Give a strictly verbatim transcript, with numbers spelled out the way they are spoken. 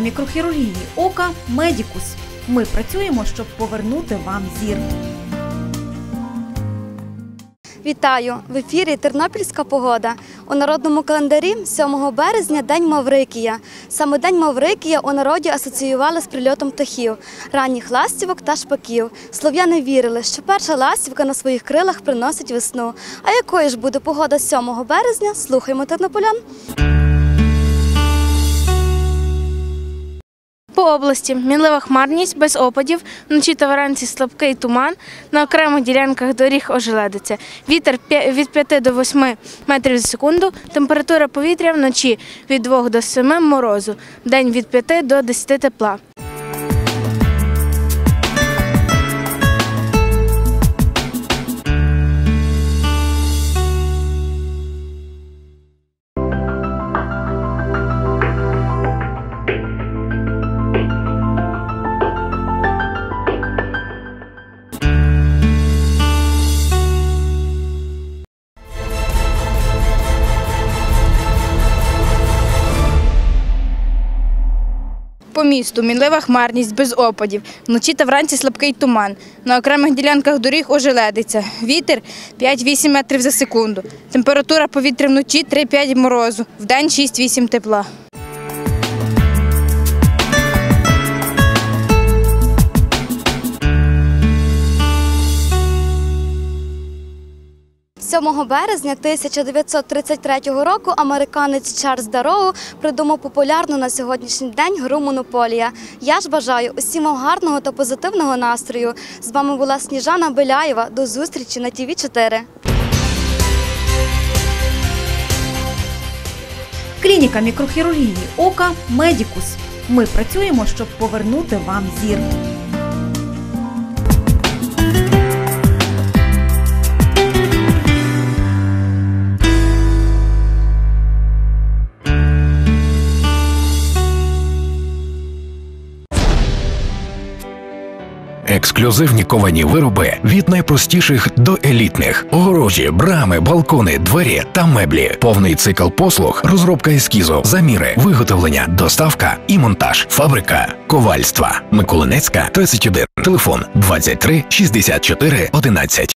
мікрохірургії ока «Медікус». Ми працюємо, щоб повернути вам зір. Вітаю! В ефірі «Тернопільська погода». У народному календарі сьомого березня – День Маврикія. Саме День Маврикія у народі асоціювали з прильотом птахів, ранніх ластівок та шпаків. Слов'яни вірили, що перша ластівка на своїх крилах приносить весну. А якою ж буде погода сьомого березня? Слухаймо тернополян. По області мінлива хмарність, без опадів, вночі та вранці слабкий туман, на окремих ділянках доріг ожеледиться. Вітер від п'яти до восьми метрів за секунду, температура повітря вночі від двох до семи морозу, вдень від п'яти до десяти тепла. По місту мінлива хмарність, без опадів, вночі та вранці слабкий туман, на окремих ділянках доріг ожеледиться, вітер п'ять-вісім метрів за секунду, температура повітря вночі три-п'ять морозу, вдень шість-вісім тепла. сьомого березня тисяча дев'ятсот тридцять третього року американець Чарльз Дарроу придумав популярну на сьогоднішній день гру «Монополія». Я ж бажаю усім вам гарного та позитивного настрою. З вами була Сніжана Беляєва. До зустрічі на ті ві чотири. Клініка мікрохірургії ока «Медікус». Ми працюємо, щоб повернути вам зір. Ексклюзивні ковані вироби від найпростіших до елітних. Огорожі, брами, балкони, двері та меблі. Повний цикл послуг, розробка ескізу, заміри, виготовлення, доставка і монтаж. Фабрика ковальства. Миколинецька, тридцять один. Телефон двадцять три шістдесят чотири одинадцять.